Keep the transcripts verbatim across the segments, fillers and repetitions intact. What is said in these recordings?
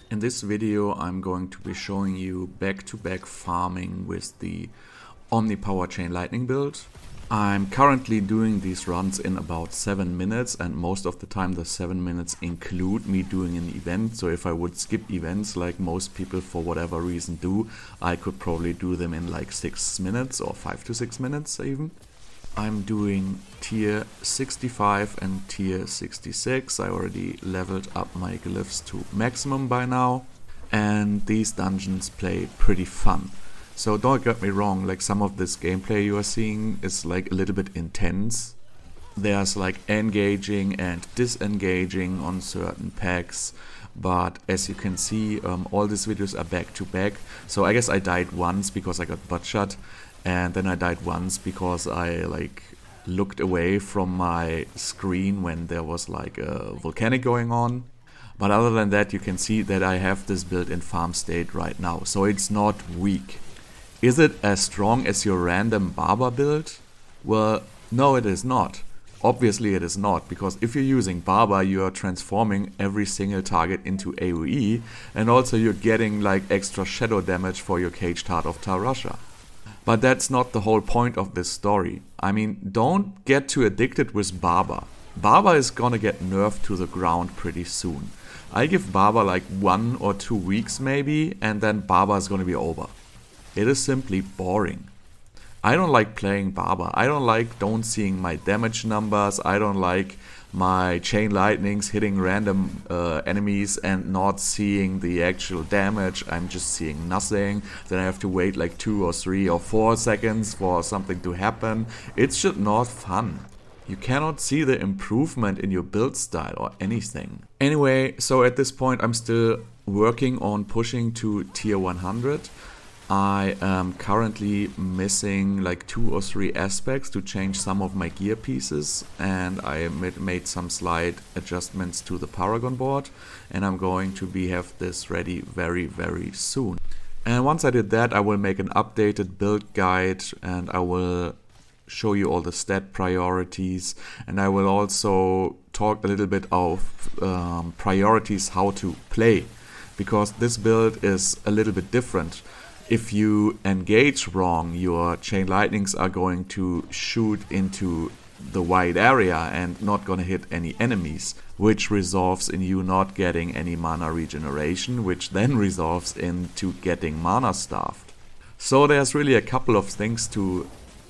In this video I'm going to be showing you back-to-back farming with the Omnipower Chain Lightning build. I'm currently doing these runs in about seven minutes, and most of the time the seven minutes include me doing an event. So if I would skip events like most people for whatever reason do, I could probably do them in like six minutes or five to six minutes even. I'm doing tier sixty-five and tier sixty-six. I already leveled up my Glyphs to maximum by now, and these dungeons play pretty fun. So don't get me wrong, like some of this gameplay you are seeing is like a little bit intense. There's like engaging and disengaging on certain packs, but as you can see, um, all these videos are back to back. So I guess I died once because I got butt shot, and then I died once because I like looked away from my screen when there was like a volcanic going on. But other than that, you can see that I have this build in farm state right now, so it's not weak. Is it as strong as your random barber build? Well, no, it is not. Obviously it is not, because if you're using barber, you are transforming every single target into A O E, and also you're getting like extra shadow damage for your Caged Heart of Tarasha. But that's not the whole point of this story. I mean, don't get too addicted with barber. Barber is gonna get nerfed to the ground pretty soon. I give barber like one or two weeks maybe, and then barber is gonna be over. It is simply boring. I don't like playing barber. I don't like don't seeing my damage numbers. I don't like my chain lightnings hitting random uh, enemies and not seeing the actual damage. I'm just seeing nothing. Then I have to wait like two or three or four seconds for something to happen. It's just not fun. You cannot see the improvement in your build style or anything. Anyway, so at this point I'm still working on pushing to tier one hundred. I am currently missing like two or three aspects to change some of my gear pieces, and I made some slight adjustments to the Paragon board, and I'm going to be have this ready very very soon. And once I did that, I will make an updated build guide, and I will show you all the stat priorities, and I will also talk a little bit of um, priorities how to play, because this build is a little bit different. If you engage wrong, your chain lightnings are going to shoot into the wide area and not gonna hit any enemies, which resolves in you not getting any mana regeneration, which then resolves into getting mana starved. So there's really a couple of things to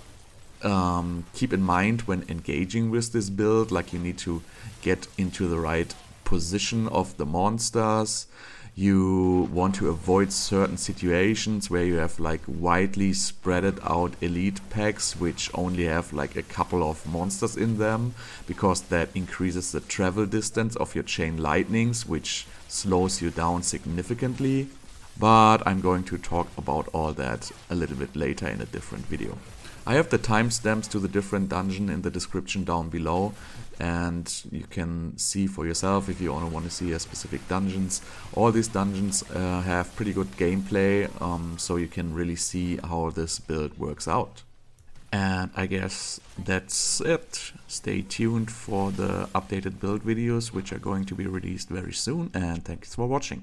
um, keep in mind when engaging with this build, like you need to get into the right position of the monsters. You want to avoid certain situations where you have like widely spreaded out elite packs which only have like a couple of monsters in them, because that increases the travel distance of your chain lightnings, which slows you down significantly. But I'm going to talk about all that a little bit later in a different video. I have the timestamps to the different dungeon in the description down below, and you can see for yourself if you only want to see a specific dungeons. All these dungeons uh, have pretty good gameplay, um, so you can really see how this build works out. And I guess that's it. Stay tuned for the updated build videos, which are going to be released very soon, and thanks for watching.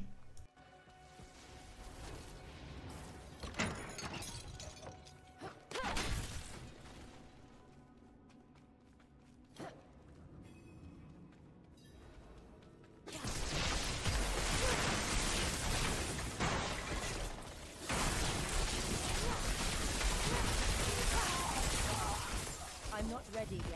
I'm not ready yet.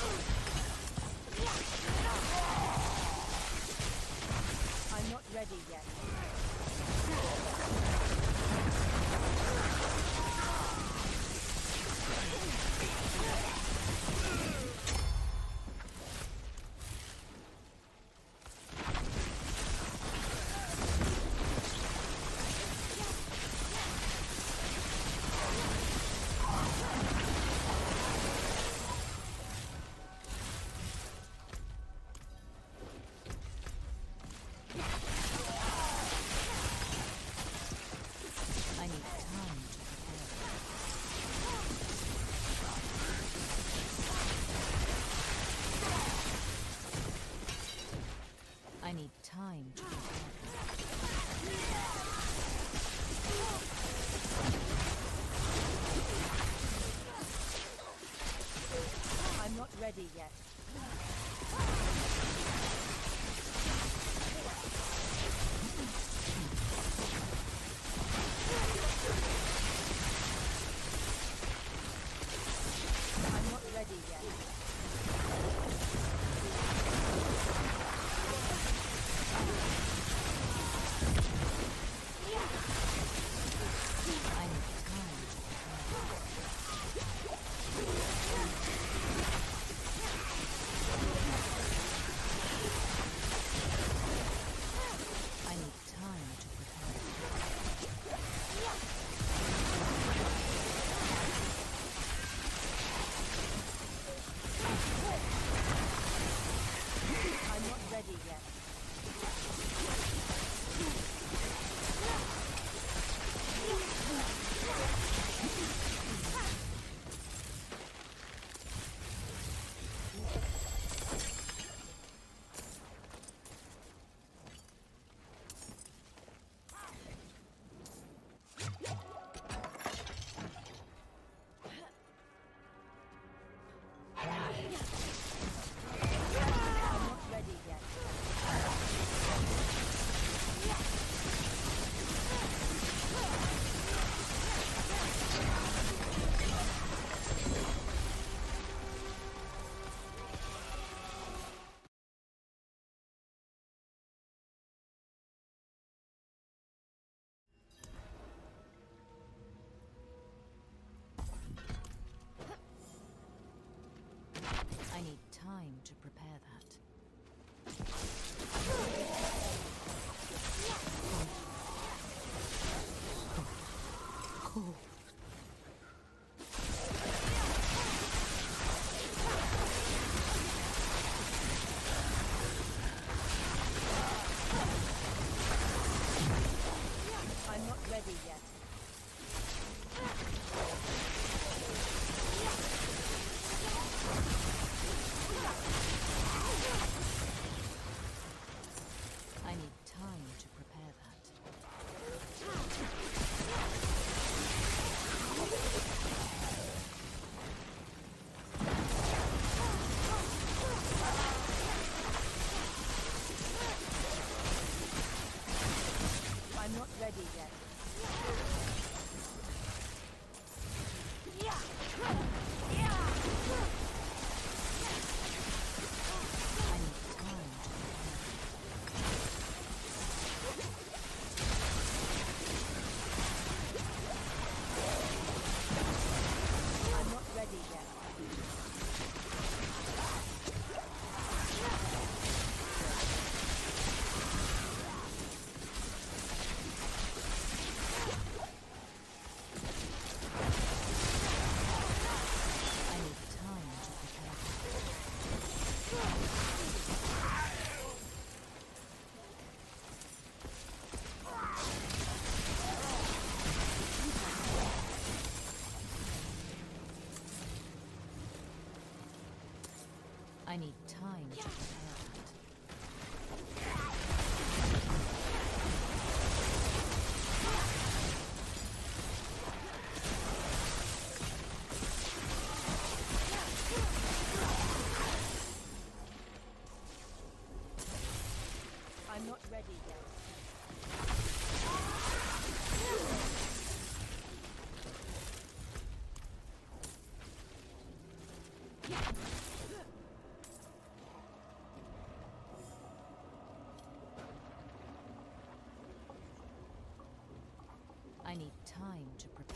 Ready yet. I need time to prepare. I'm not ready yet. I'm not ready yet. I need time to I need time to prepare. I'm not ready yet. I need time to prepare that. Cold. I'm not ready yet. I need time to prepare that. I'm not ready yet. I need time to prepare that. I'm not ready yet. I need time to prepare.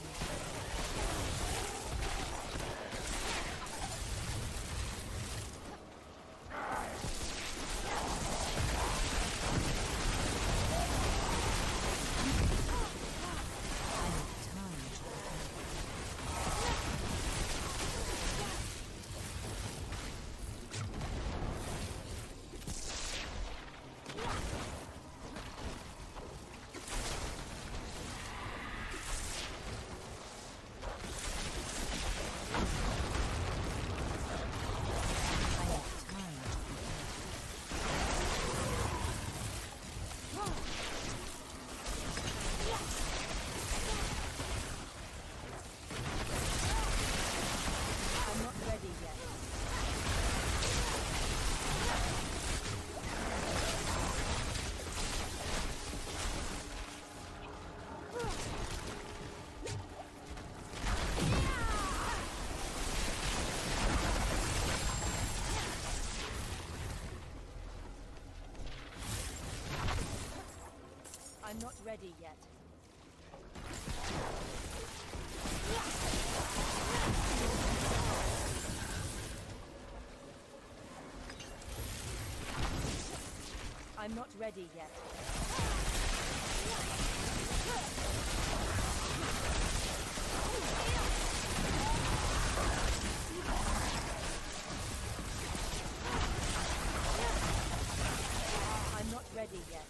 not ready yet. I'm not ready yet. I'm not ready yet.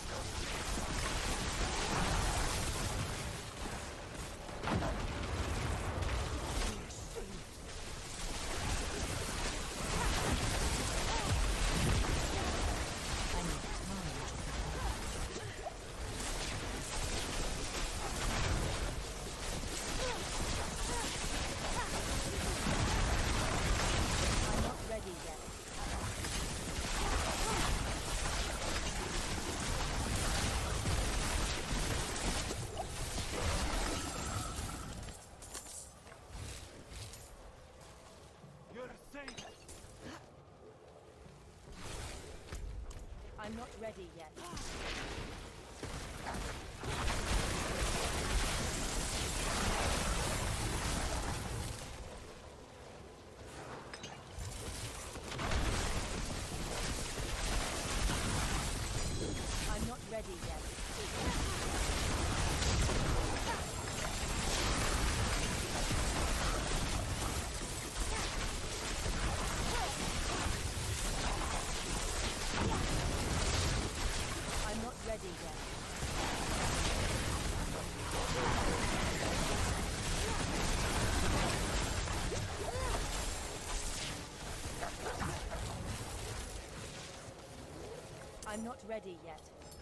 I'm not ready yet. I'm not ready yet. I'm not ready yet. I'm not ready yet.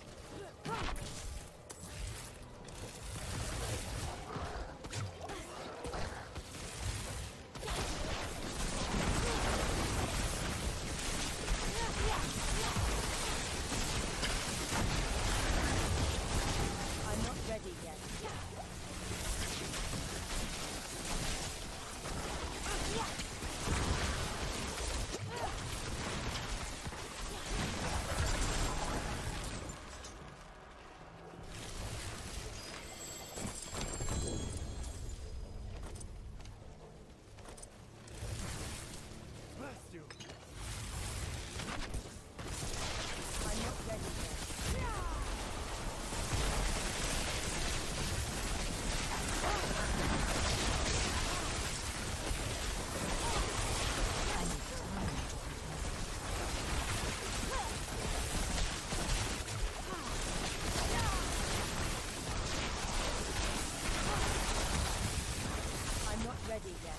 I'm not ready yet. Bless you. I'm not ready yet. I'm not ready yet.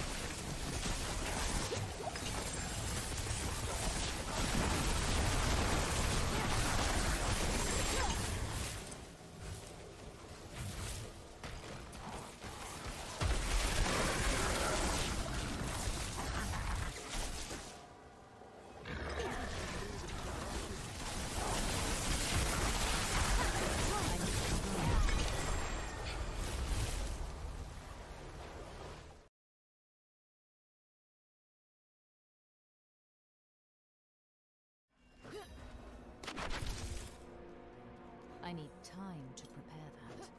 I need time to prepare that.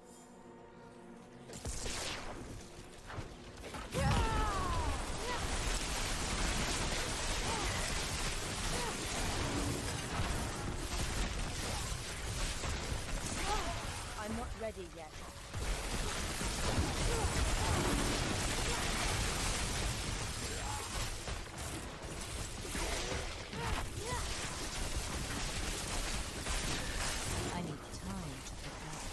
I'm not ready yet. I need time to prepare.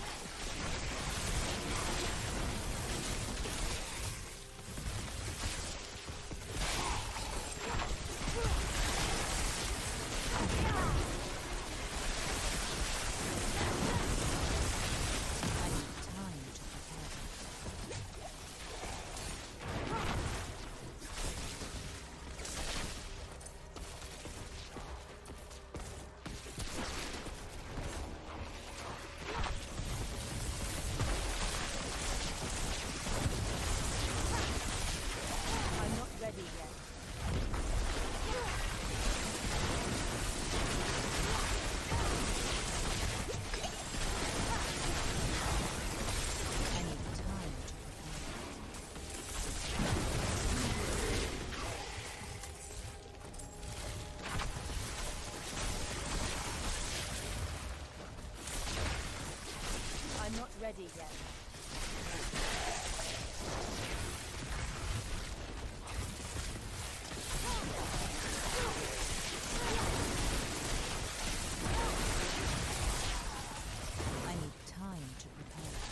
I need time to prepare. ready yet. I need time to prepare that.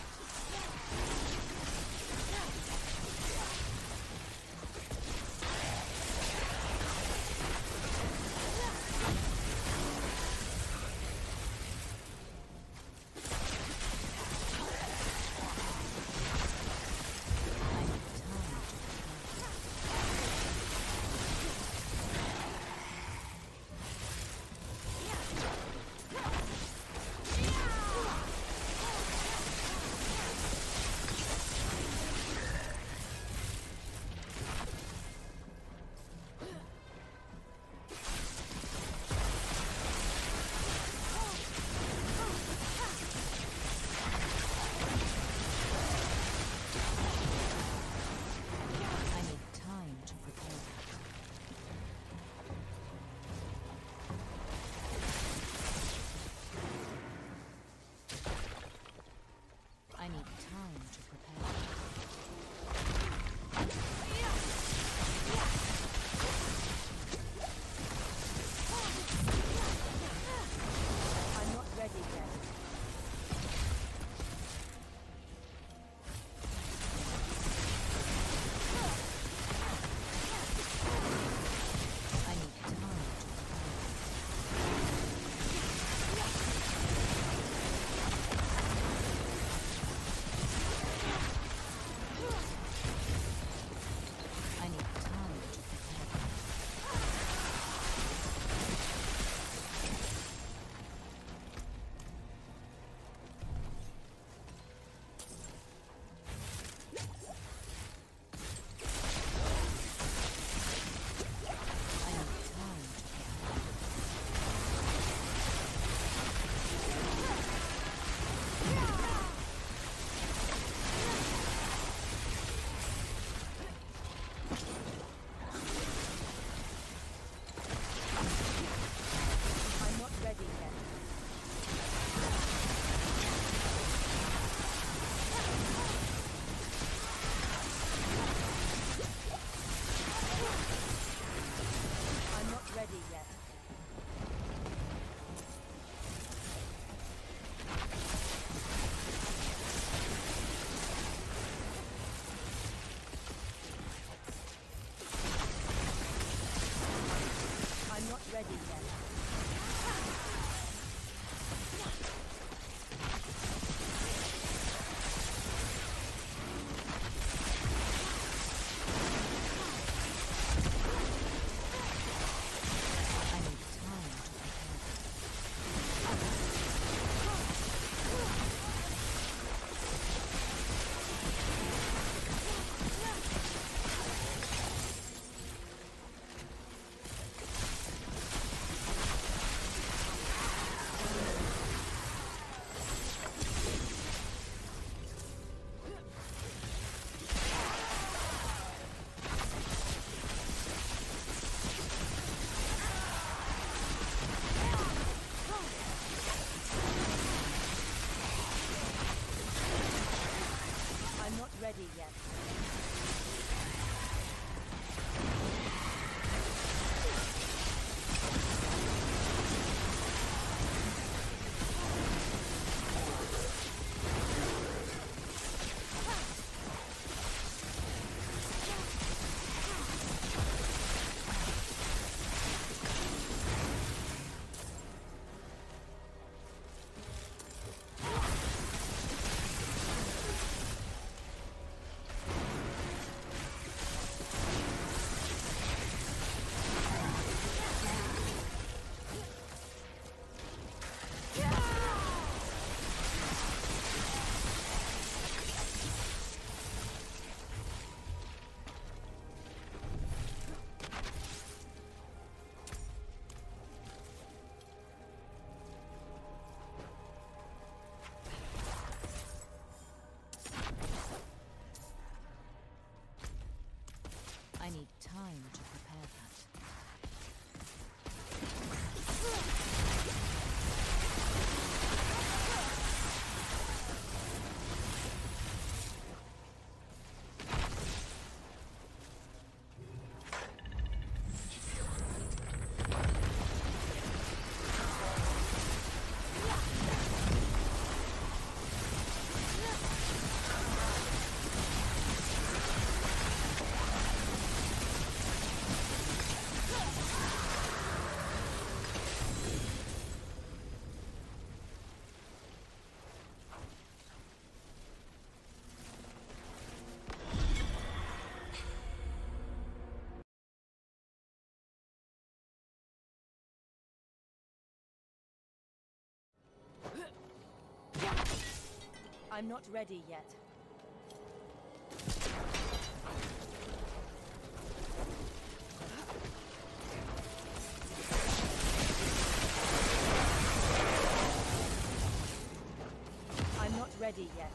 I'm not ready yet. I'm not ready yet.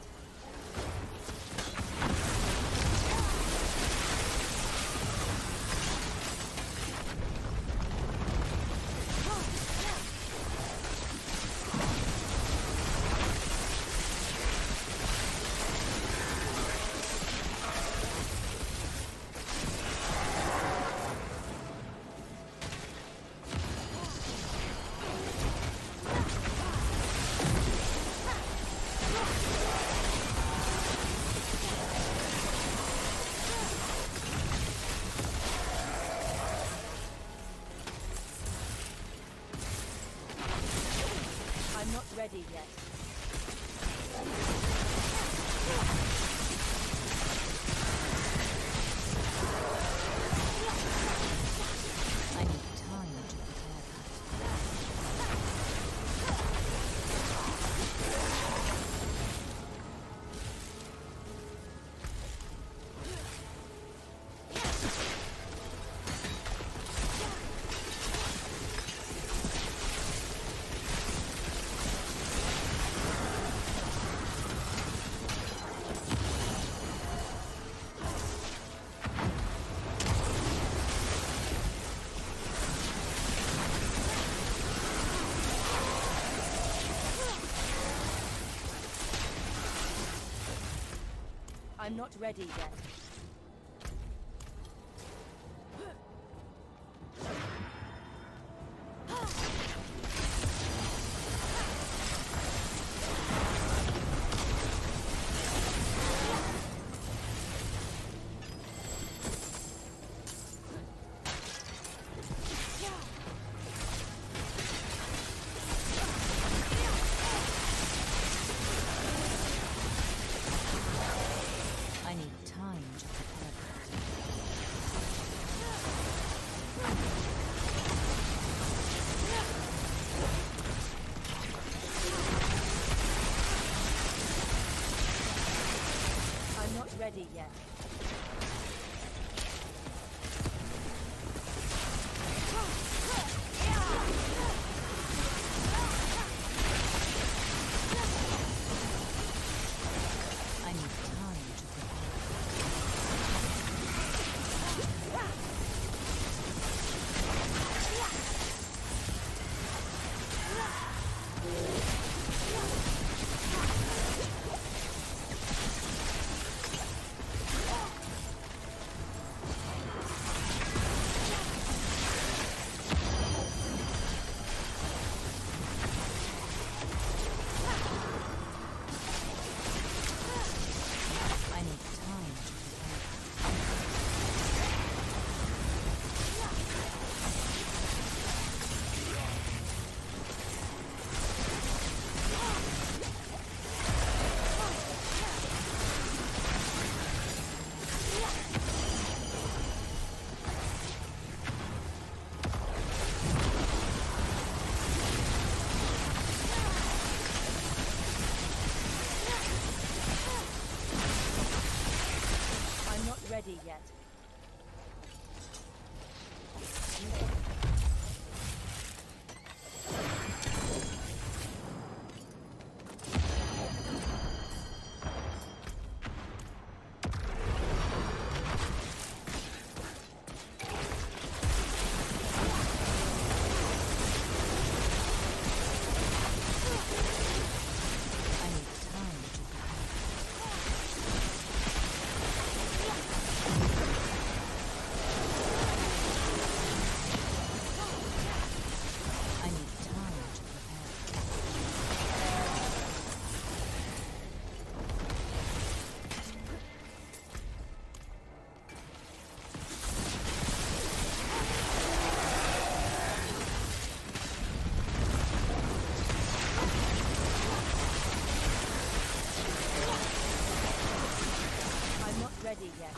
I'm not ready yet. I need time to prepare I'm not ready yet. I need time to prepare that. I'm not ready yet. I need time to prepare. I need time to I'm not ready yet. I need time to I need time to I'm not ready yet.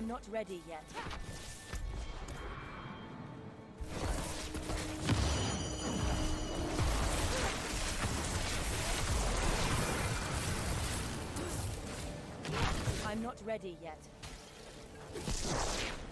I'm not ready yet. I'm not ready yet.